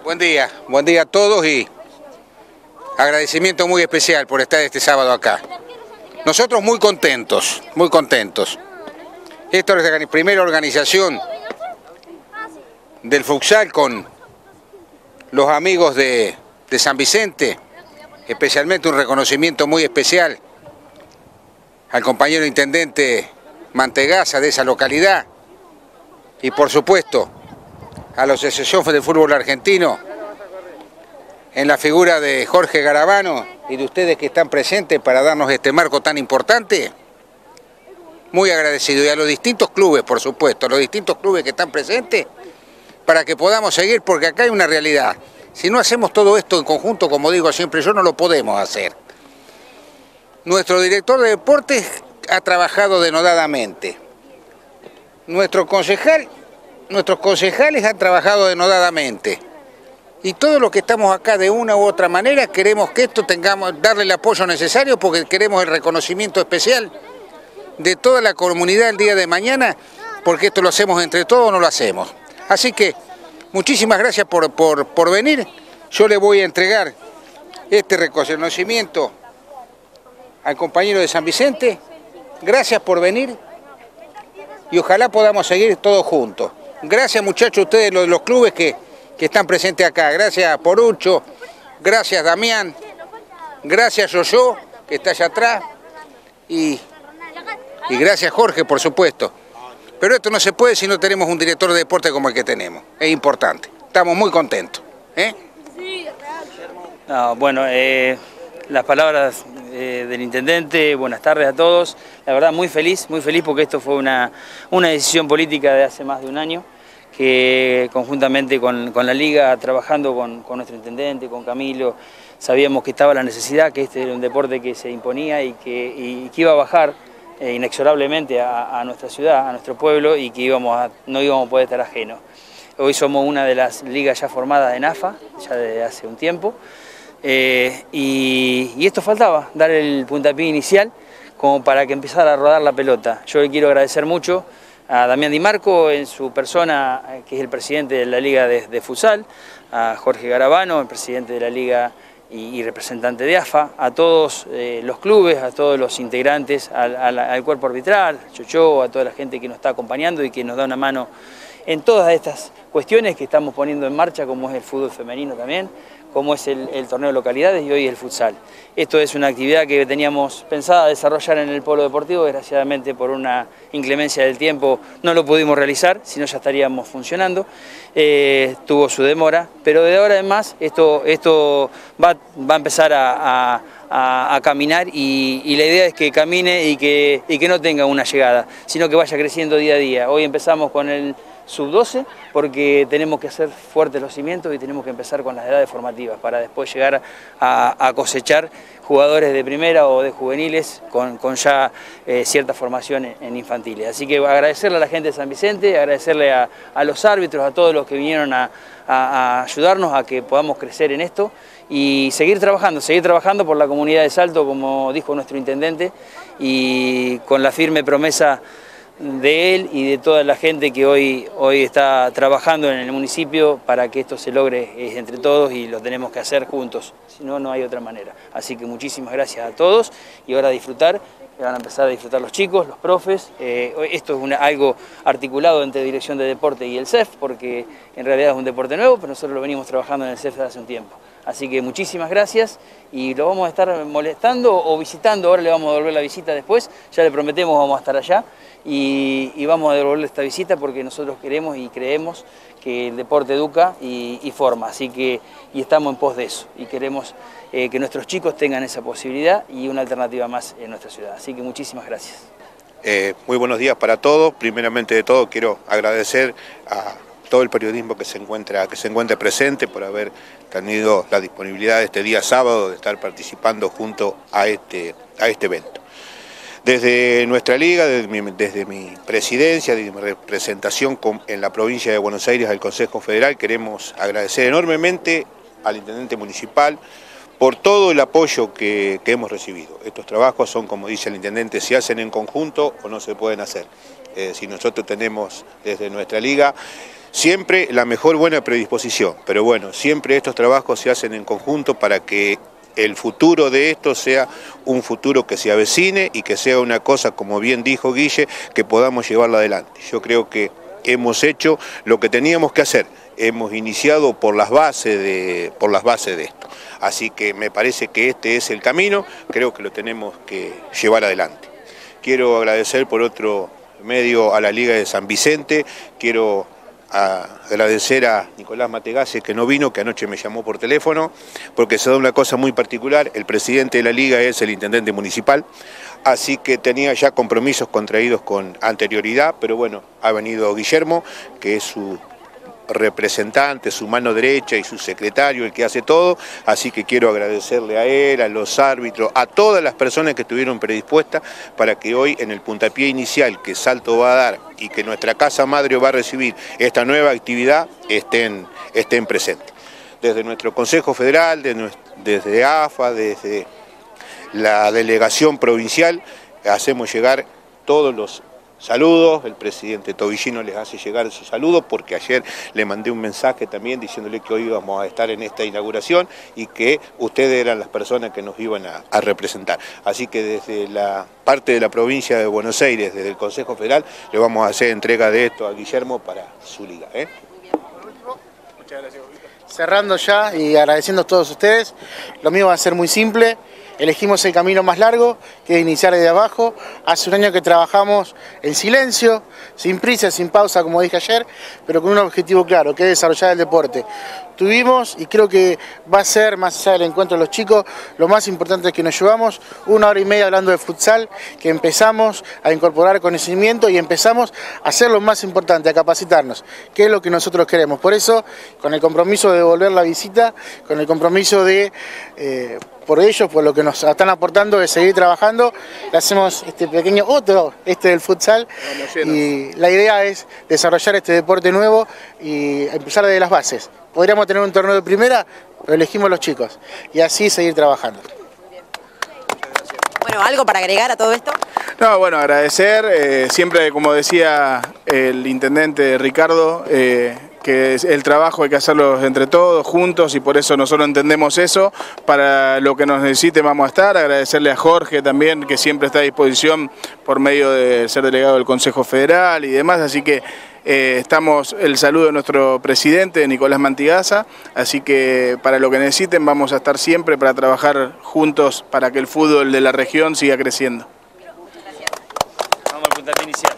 Buen día a todos y agradecimiento muy especial por estar este sábado acá. Nosotros muy contentos, muy contentos. Esta es la primera organización del futsal con los amigos de San Vicente, especialmente un reconocimiento muy especial al compañero intendente Mantegaza de esa localidad y por supuesto a la Asociación del Fútbol Argentino en la figura de Jorge Garabano y de ustedes que están presentes para darnos este marco tan importante. Muy agradecido, y a los distintos clubes, por supuesto, a los distintos clubes que están presentes para que podamos seguir, porque acá hay una realidad. Si no hacemos todo esto en conjunto, como digo siempre yo, no lo podemos hacer. Nuestro director de deportes ha trabajado denodadamente. Nuestros concejales han trabajado denodadamente. Y todos los que estamos acá de una u otra manera queremos que esto darle el apoyo necesario porque queremos el reconocimiento especial de toda la comunidad el día de mañana, porque esto lo hacemos entre todos, no lo hacemos. Así que muchísimas gracias por venir. Yo le voy a entregar este reconocimiento al compañero de San Vicente. Gracias por venir y ojalá podamos seguir todos juntos. Gracias muchachos, ustedes los clubes que están presentes acá. Gracias Porucho, gracias Damián, gracias Yoyo, que está allá atrás, y gracias Jorge, por supuesto. Pero esto no se puede si no tenemos un director de deporte como el que tenemos. Es importante. Estamos muy contentos. No, bueno, las palabras del intendente, buenas tardes a todos. La verdad muy feliz porque esto fue una decisión política de hace más de un año, que conjuntamente con la Liga, trabajando con nuestro intendente, con Camilo, sabíamos que estaba la necesidad, que este era un deporte que se imponía y que iba a bajar inexorablemente a nuestra ciudad, a nuestro pueblo, y que no íbamos a poder estar ajenos. Hoy somos una de las ligas ya formadas en AFA, ya desde hace un tiempo, y esto faltaba, dar el puntapié inicial como para que empezara a rodar la pelota. Yo le quiero agradecer mucho a Damián Di Marco en su persona, que es el presidente de la Liga de Futsal, a Jorge Garabano, el presidente de la Liga y representante de AFA, a todos los clubes, a todos los integrantes, al cuerpo arbitral, Chocho, a toda la gente que nos está acompañando y que nos da una mano en todas estas cuestiones que estamos poniendo en marcha, como es el fútbol femenino también, como es el torneo de localidades y hoy el futsal. Esto es una actividad que teníamos pensada desarrollar en el polo deportivo, desgraciadamente por una inclemencia del tiempo no lo pudimos realizar, si no ya estaríamos funcionando. Tuvo su demora, pero de ahora en más esto va a empezar a caminar y la idea es que camine y que no tenga una llegada, sino que vaya creciendo día a día. Hoy empezamos con el sub-12 porque tenemos que hacer fuertes los cimientos y tenemos que empezar con las edades formativas para después llegar a cosechar jugadores de primera o de juveniles con ya cierta formación en infantiles. Así que agradecerle a la gente de San Vicente, agradecerle a los árbitros, a todos los que vinieron a ayudarnos a que podamos crecer en esto y seguir trabajando por la comunidad de Salto, como dijo nuestro intendente, y con la firme promesa de él y de toda la gente que hoy está trabajando en el municipio para que esto se logre entre todos, y lo tenemos que hacer juntos, si no, no hay otra manera. Así que muchísimas gracias a todos y ahora a disfrutar, van a empezar a disfrutar los chicos, los profes. Esto es algo articulado entre Dirección de Deporte y el CEF, porque en realidad es un deporte nuevo, pero nosotros lo venimos trabajando en el CEF desde hace un tiempo. Así que muchísimas gracias y lo vamos a estar molestando o visitando. Ahora le vamos a devolver la visita después, ya le prometemos vamos a estar allá y vamos a devolverle esta visita porque nosotros queremos y creemos que el deporte educa y forma, así que estamos en pos de eso y queremos que nuestros chicos tengan esa posibilidad y una alternativa más en nuestra ciudad. Así que muchísimas gracias. Muy buenos días para todos. Primeramente de todo quiero agradecer a todo el periodismo que se encuentre presente por haber tenido la disponibilidad este día sábado de estar participando junto a este evento. Desde nuestra liga, desde mi presidencia, desde mi representación en la provincia de Buenos Aires al Consejo Federal, queremos agradecer enormemente al intendente municipal por todo el apoyo que hemos recibido. Estos trabajos son, como dice el intendente, se hacen en conjunto o no se pueden hacer. Si nosotros tenemos desde nuestra liga siempre la mejor buena predisposición, pero bueno, siempre estos trabajos se hacen en conjunto para que el futuro de esto sea un futuro que se avecine y que sea una cosa, como bien dijo Guille, que podamos llevarla adelante. Yo creo que hemos hecho lo que teníamos que hacer, hemos iniciado por las bases de esto. Así que me parece que este es el camino, creo que lo tenemos que llevar adelante. Quiero agradecer por otro medio a la Liga de San Vicente, quiero agradecer a Nicolás Mategase que no vino, que anoche me llamó por teléfono, porque se da una cosa muy particular, el presidente de la Liga es el intendente municipal, así que tenía ya compromisos contraídos con anterioridad, pero bueno, ha venido Guillermo, que es su representante, su mano derecha y su secretario, el que hace todo, así que quiero agradecerle a él, a los árbitros, a todas las personas que estuvieron predispuestas para que hoy en el puntapié inicial que Salto va a dar y que nuestra Casa Madre va a recibir esta nueva actividad estén presentes. Desde nuestro Consejo Federal, desde AFA, desde la delegación provincial, hacemos llegar todos los saludos, el presidente Tobillino les hace llegar sus saludos porque ayer le mandé un mensaje también diciéndole que hoy íbamos a estar en esta inauguración y que ustedes eran las personas que nos iban a representar. Así que desde la parte de la provincia de Buenos Aires, desde el Consejo Federal, le vamos a hacer entrega de esto a Guillermo para su liga. Muchas gracias. Cerrando ya y agradeciendo a todos ustedes, lo mío va a ser muy simple. Elegimos el camino más largo, que es iniciar desde abajo. Hace un año que trabajamos en silencio, sin prisa, sin pausa, como dije ayer, pero con un objetivo claro, que es desarrollar el deporte. Tuvimos, y creo que va a ser, más allá del encuentro de los chicos, lo más importante es que nos llevamos 1 hora y media hablando de futsal, que empezamos a incorporar conocimiento y empezamos a hacer lo más importante, a capacitarnos, que es lo que nosotros queremos. Por eso, con el compromiso de devolver la visita, con el compromiso de... por ellos, por lo que nos están aportando, de seguir trabajando, le hacemos este pequeño del futsal, y la idea es desarrollar este deporte nuevo y empezar desde las bases. Podríamos tener un torneo de primera, pero elegimos los chicos, y así seguir trabajando. Bueno, ¿algo para agregar a todo esto? No, bueno, agradecer, siempre como decía el intendente Ricardo, que el trabajo hay que hacerlo entre todos, juntos, y por eso nosotros entendemos eso. Para lo que nos necesiten vamos a estar. Agradecerle a Jorge también, que siempre está a disposición por medio de ser delegado del Consejo Federal y demás, así que estamos, el saludo de nuestro presidente, Nicolás Mantigasa, así que para lo que necesiten vamos a estar siempre para trabajar juntos para que el fútbol de la región siga creciendo. Vamos al puntapié inicial.